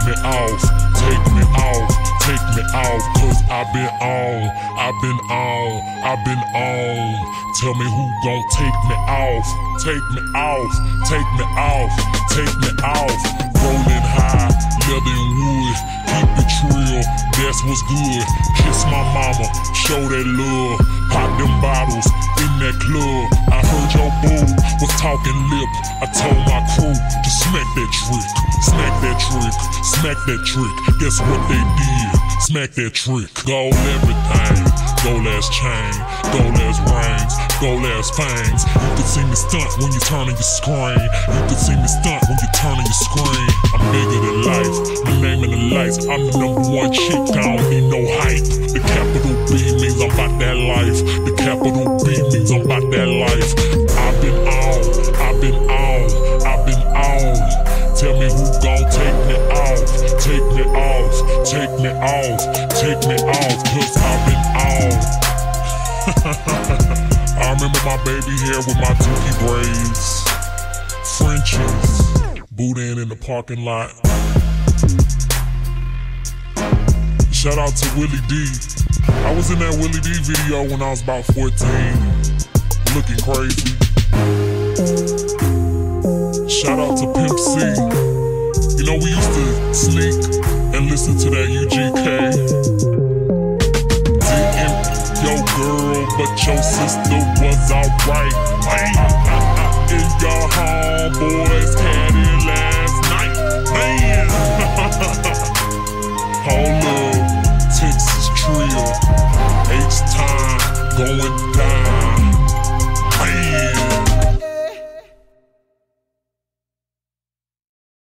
me off, take me off, take me off, cause I've been on. Tell me who gon' take me off, take me off, take me off, take me off. Rolling high, leather and wood, keep it trill, that's what's good. Kiss my mama, show that love, pop them bottles in that club. I heard your boo was talking lip, I told my crew to smack that trick, smack that trick, smack that trick. Guess what they did? Smack that trick. Gold everything, gold ass chain, gold ass rings, gold ass fangs. You could see me stunt when you turning your screen. You could see me stunt when you turning your screen. I'm bigger than life, my name in the lights. I'm the #1 chick, I don't need no hype. The capital B means I'm about that life. The capital B means I'm about that life. I've been on. Tell me who gon' take me off, take me off, take me off, take me off, cause I've been on. I remember my baby hair with my dookie braids, Frenchies, boudin in the parking lot. Shout out to Willie D. I was in that Willie D video when I was about 14, looking crazy. Shout out to Pimp C. You know, we used to sneak and listen to that UGK. Didn't your girl, but your sister was alright. In your homeboys had it last night. Man. Hold up, Texas Trill, H-Time going down.